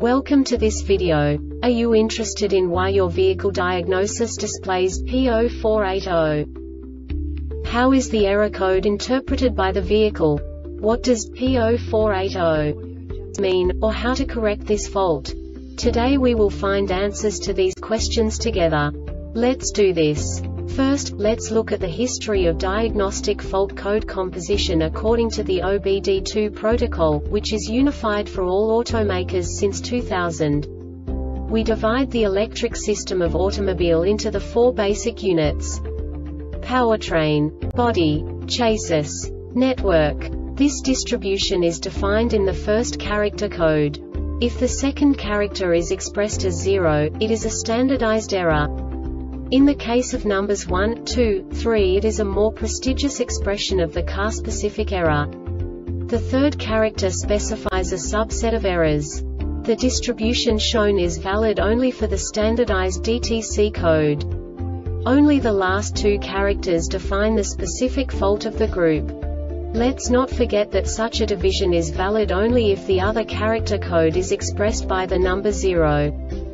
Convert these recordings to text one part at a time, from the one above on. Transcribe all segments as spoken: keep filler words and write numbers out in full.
Welcome to this video. Are you interested in why your vehicle diagnosis displays P zero four eight zero? How is the error code interpreted by the vehicle? What does P zero four eight zero mean, or how to correct this fault? Today we will find answers to these questions together. Let's do this. First, let's look at the history of diagnostic fault code composition according to the O B D two protocol, which is unified for all automakers since two thousand. We divide the electric system of automobile into the four basic units: powertrain, body, chassis, network. This distribution is defined in the first character code. If the second character is expressed as zero, it is a standardized error. In the case of numbers one, two, three, it is a more prestigious expression of the car-specific error. The third character specifies a subset of errors. The distribution shown is valid only for the standardized D T C code. Only the last two characters define the specific fault of the group. Let's not forget that such a division is valid only if the other character code is expressed by the number zero.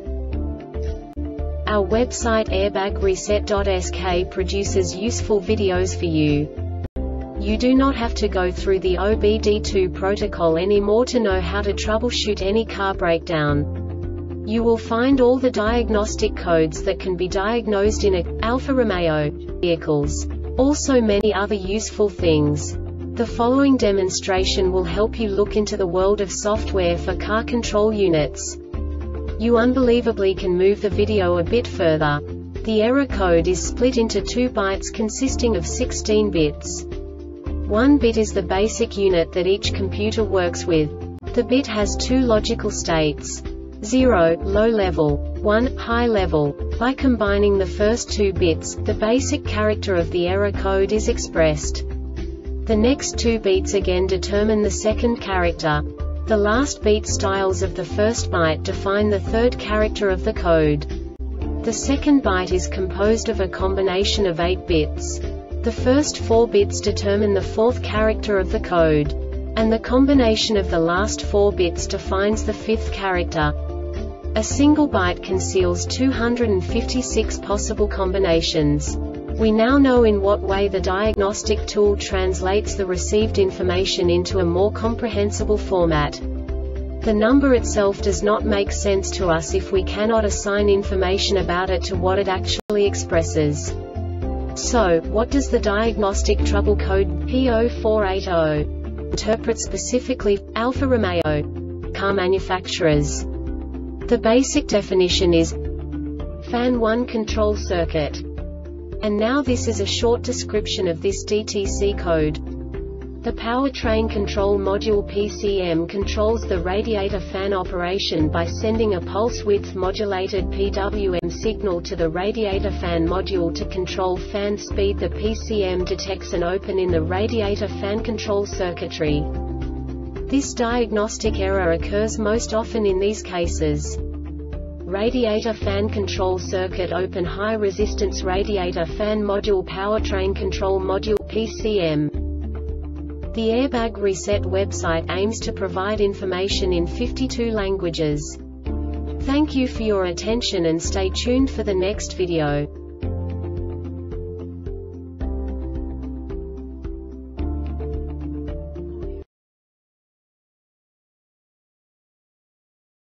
Our website airbag reset dot S K produces useful videos for you. You do not have to go through the O B D two protocol anymore to know how to troubleshoot any car breakdown. You will find all the diagnostic codes that can be diagnosed in a Alfa Romeo vehicles. Also many other useful things. The following demonstration will help you look into the world of software for car control units. You unbelievably can move the video a bit further. The error code is split into two bytes consisting of sixteen bits. One bit is the basic unit that each computer works with. The bit has two logical states: zero, low level, one, high level. By combining the first two bits, the basic character of the error code is expressed. The next two beats again determine the second character. The last beat styles of the first byte define the third character of the code. The second byte is composed of a combination of eight bits. The first four bits determine the fourth character of the code. And the combination of the last four bits defines the fifth character. A single byte conceals two hundred fifty-six possible combinations. We now know in what way the diagnostic tool translates the received information into a more comprehensible format. The number itself does not make sense to us if we cannot assign information about it to what it actually expresses. So, what does the diagnostic trouble code P zero four eight zero interpret specifically for Alfa Romeo car manufacturers? The basic definition is Fan one control circuit. And now this is a short description of this D T C code. The powertrain control module P C M controls the radiator fan operation by sending a pulse width modulated P W M signal to the radiator fan module to control fan speed. The P C M detects an open in the radiator fan control circuitry. This diagnostic error occurs most often in these cases: radiator fan control circuit open, high resistance radiator fan module, powertrain control module P C M. The Airbag Reset website aims to provide information in fifty-two languages. Thank you for your attention and stay tuned for the next video.